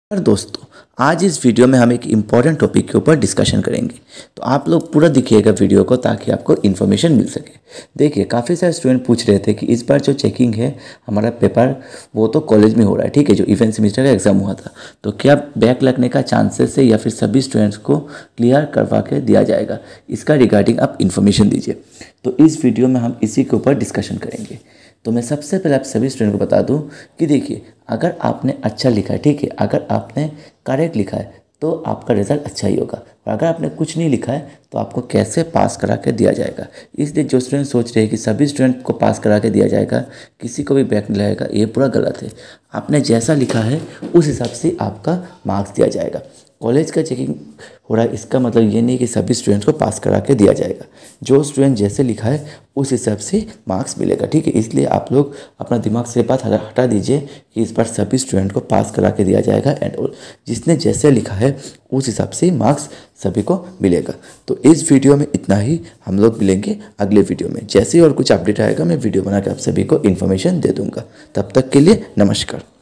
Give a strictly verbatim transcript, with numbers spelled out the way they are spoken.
और दोस्तों, आज इस वीडियो में हम एक इम्पॉर्टेंट टॉपिक के ऊपर डिस्कशन करेंगे। तो आप लोग पूरा देखिएगा वीडियो को ताकि आपको इन्फॉर्मेशन मिल सके। देखिए, काफ़ी सारे स्टूडेंट पूछ रहे थे कि इस बार जो चेकिंग है हमारा पेपर वो तो कॉलेज में हो रहा है, ठीक है, जो इवेंट सेमेस्टर का एग्ज़ाम हुआ था, तो क्या बैक लगने का चांसेस है या फिर सभी स्टूडेंट्स को क्लियर करवा के दिया जाएगा, इसका रिगार्डिंग आप इन्फॉर्मेशन दीजिए। तो इस वीडियो में हम इसी के ऊपर डिस्कशन करेंगे। तो मैं सबसे पहले आप सभी स्टूडेंट को बता दूं कि देखिए, अगर आपने अच्छा लिखा है, ठीक है, अगर आपने करेक्ट लिखा है तो आपका रिजल्ट अच्छा ही होगा, और अगर आपने कुछ नहीं लिखा है तो आपको कैसे पास करा के दिया जाएगा। इसलिए जो स्टूडेंट सोच रहे हैं कि सभी स्टूडेंट को पास करा के दिया जाएगा, किसी को भी बैक नहीं लगेगा, ये पूरा गलत है। आपने जैसा लिखा है उस हिसाब से आपका मार्क्स दिया जाएगा। कॉलेज का चेकिंग हो रहा है, इसका मतलब ये नहीं कि सभी स्टूडेंट्स को पास करा के दिया जाएगा। जो स्टूडेंट जैसे लिखा है उस हिसाब से मार्क्स मिलेगा, ठीक है। इसलिए आप लोग अपना दिमाग से बात हटा दीजिए कि इस बार सभी स्टूडेंट को पास करा के दिया जाएगा एंड जिसने जैसे लिखा है उस हिसाब से मार्क्स सभी को मिलेगा। तो इस वीडियो में इतना ही, हम लोग मिलेंगे अगले वीडियो में। जैसे ही और कुछ अपडेट आएगा मैं वीडियो बना के आप सभी को इन्फॉर्मेशन दे दूँगा। तब तक के लिए नमस्कार।